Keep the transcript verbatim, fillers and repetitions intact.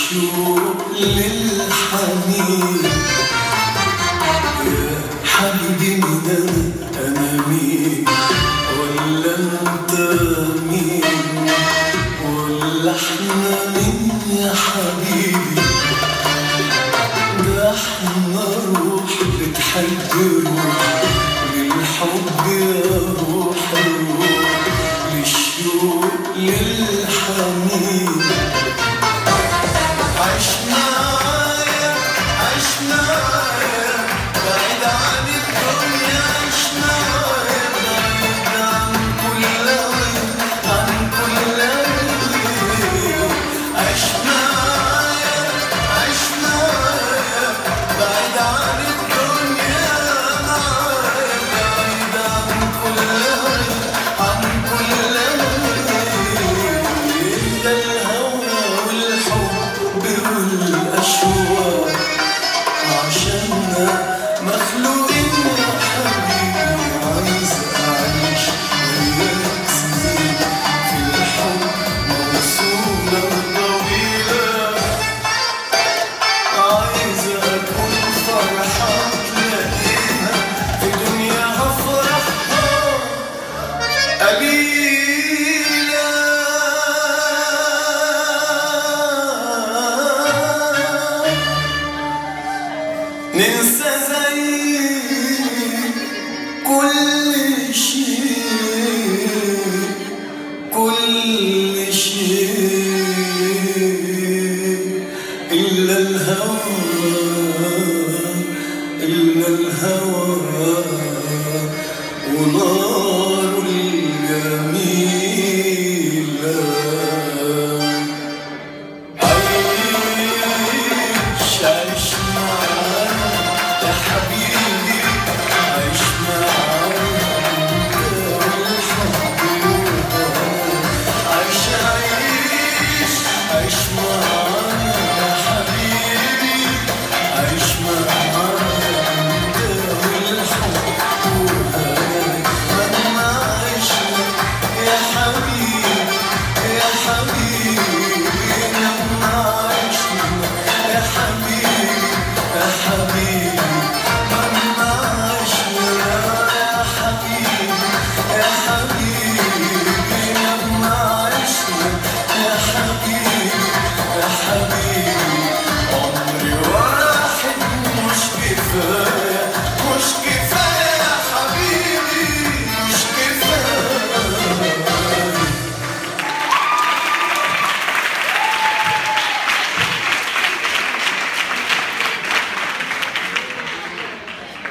للشوق للحنين. يا حبيبي من أنا مين ولا أنت مين ولا إحنا مين يا حبيبي؟ ده إحنا روح بتحب روح للحب يا روح الروح للشوق للحنين. عشنا يا عشنا يا بعيد عن الدنيا، عشنا يا بعيد عن كل عين عن كل عين. عشنا يا عشنا يا بعيد عن الدنيا، معايا بعيد عن كل عين عن كل عين. ده الهوى والحب والأشواق عشاننا مخلوقين يا حبيبي. عايز أعيش وياك سنين في الحب موصولة طويلة. عايز أكون فرحة تلاقيها في دنيا أفرحها قليلة. ننسى زي كل شيء كل شيء إلا الهوى